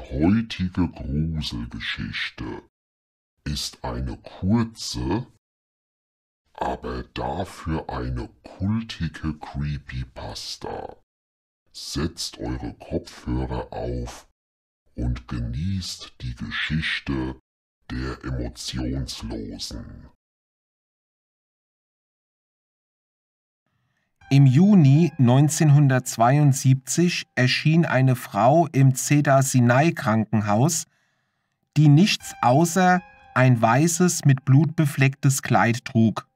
heutige Gruselgeschichte ist eine kurze, aber dafür eine kultige Creepypasta. Setzt eure Kopfhörer auf und genießt die Geschichte der Emotionslosen. Im Juni 1972 erschien eine Frau im Cedars-Sinai-Krankenhaus, die nichts außer ein weißes, mit Blut beflecktes Kleid trug.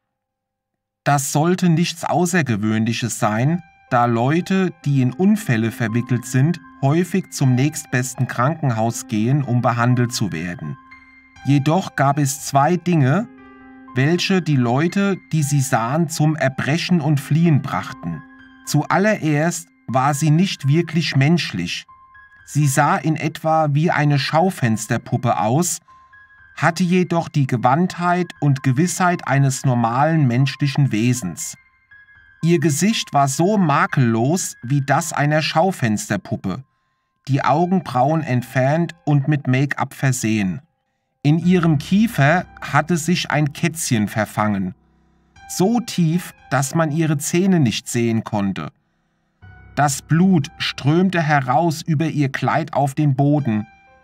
Das sollte nichts Außergewöhnliches sein, da Leute, die in Unfälle verwickelt sind, häufig zum nächstbesten Krankenhaus gehen, um behandelt zu werden. Jedoch gab es zwei Dinge, welche die Leute, die sie sahen, zum Erbrechen und Fliehen brachten. Zuallererst war sie nicht wirklich menschlich. Sie sah in etwa wie eine Schaufensterpuppe aus, hatte jedoch die Gewandtheit und Gewissheit eines normalen menschlichen Wesens. Ihr Gesicht war so makellos wie das einer Schaufensterpuppe, die Augenbrauen entfernt und mit Make-up versehen. In ihrem Kiefer hatte sich ein Kätzchen verfangen, so tief, dass man ihre Zähne nicht sehen konnte. Das Blut strömte heraus über ihr Kleid auf den Boden.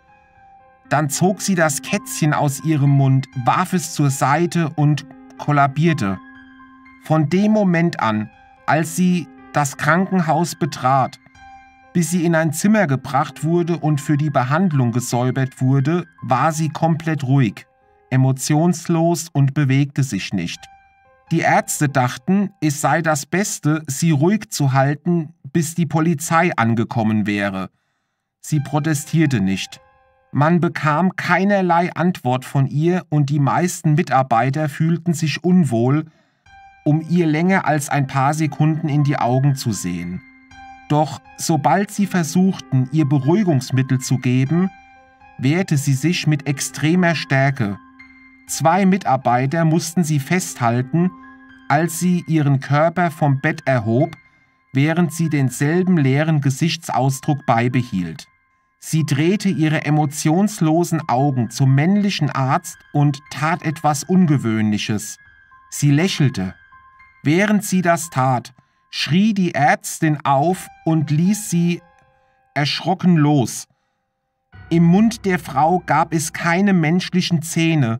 Dann zog sie das Kätzchen aus ihrem Mund, warf es zur Seite und kollabierte. Von dem Moment an, als sie das Krankenhaus betrat, bis sie in ein Zimmer gebracht wurde und für die Behandlung gesäubert wurde, war sie komplett ruhig, emotionslos und bewegte sich nicht. Die Ärzte dachten, es sei das Beste, sie ruhig zu halten, bis die Polizei angekommen wäre. Sie protestierte nicht. Man bekam keinerlei Antwort von ihr und die meisten Mitarbeiter fühlten sich unwohl, um ihr länger als ein paar Sekunden in die Augen zu sehen. Doch sobald sie versuchten, ihr Beruhigungsmittel zu geben, wehrte sie sich mit extremer Stärke. Zwei Mitarbeiter mussten sie festhalten, als sie ihren Körper vom Bett erhob, während sie denselben leeren Gesichtsausdruck beibehielt. Sie drehte ihre emotionslosen Augen zum männlichen Arzt und tat etwas Ungewöhnliches. Sie lächelte. Während sie das tat, schrie die Ärztin auf und ließ sie erschrocken los. Im Mund der Frau gab es keine menschlichen Zähne,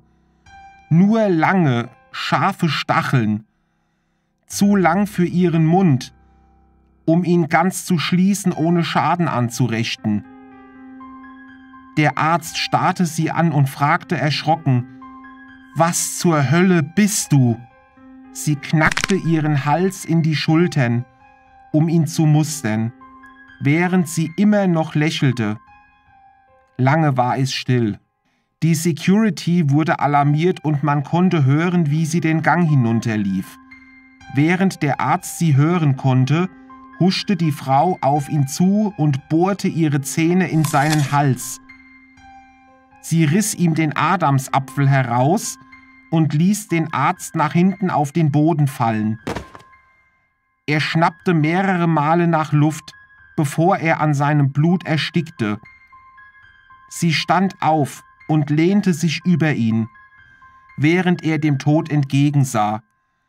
nur lange, scharfe Stacheln, zu lang für ihren Mund, um ihn ganz zu schließen, ohne Schaden anzurichten. Der Arzt starrte sie an und fragte erschrocken: »Was zur Hölle bist du?« Sie knackte ihren Hals in die Schultern, um ihn zu mustern, während sie immer noch lächelte. Lange war es still. Die Security wurde alarmiert und man konnte hören, wie sie den Gang hinunterlief. Während der Arzt sie hören konnte, huschte die Frau auf ihn zu und bohrte ihre Zähne in seinen Hals. Sie riss ihm den Adamsapfel heraus und ließ den Arzt nach hinten auf den Boden fallen. Er schnappte mehrere Male nach Luft, bevor er an seinem Blut erstickte. Sie stand auf und lehnte sich über ihn, während er dem Tod entgegensah.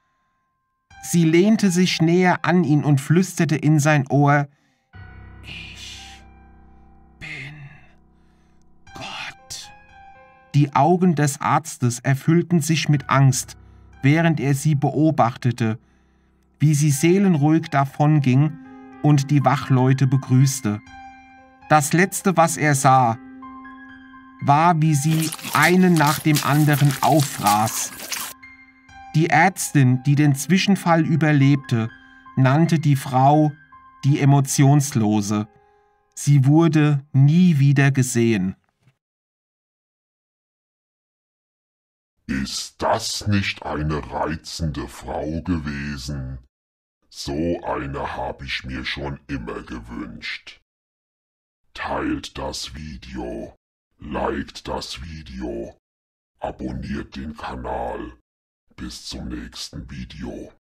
Sie lehnte sich näher an ihn und flüsterte in sein Ohr: »Ich bin Gott.« Die Augen des Arztes erfüllten sich mit Angst, während er sie beobachtete, wie sie seelenruhig davonging und die Wachleute begrüßte. Das Letzte, was er sah, war, wie sie einen nach dem anderen auffraß. Die Ärztin, die den Zwischenfall überlebte, nannte die Frau die Emotionslose. Sie wurde nie wieder gesehen. Ist das nicht eine reizende Frau gewesen? So eine habe ich mir schon immer gewünscht. Teilt das Video, liked das Video, abonniert den Kanal. Bis zum nächsten Video.